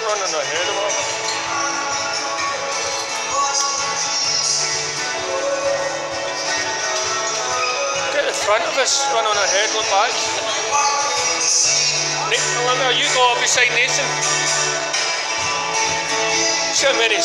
running ahead of him. Get in front of us, run on ahead, look back. Olivia, you go up beside Nathan. See how many.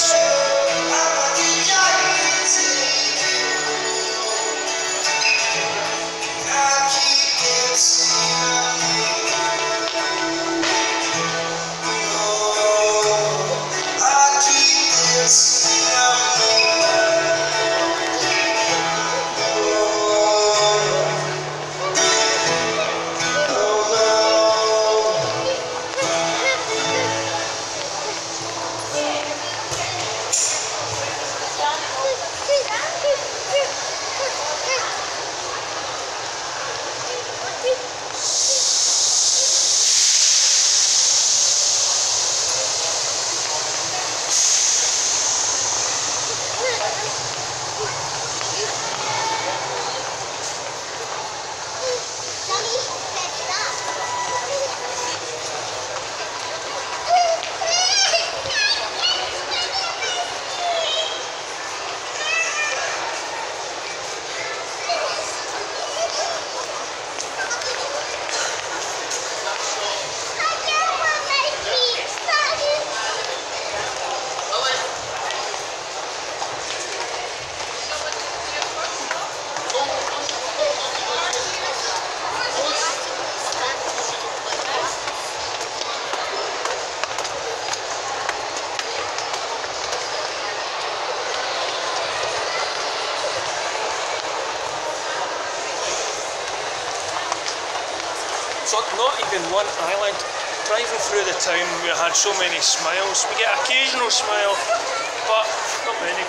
So not even one island. Driving through the town we had so many smiles. We get occasional smile, but not many.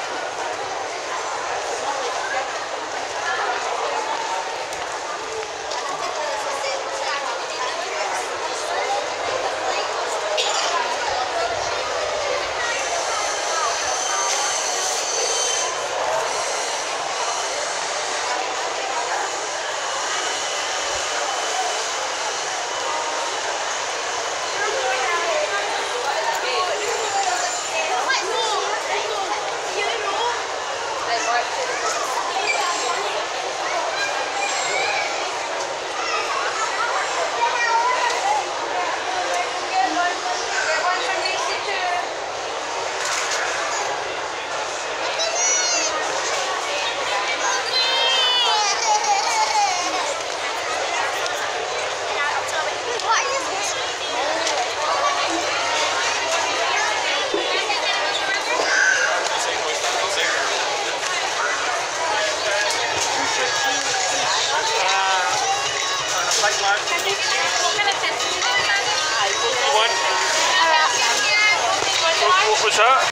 What was that?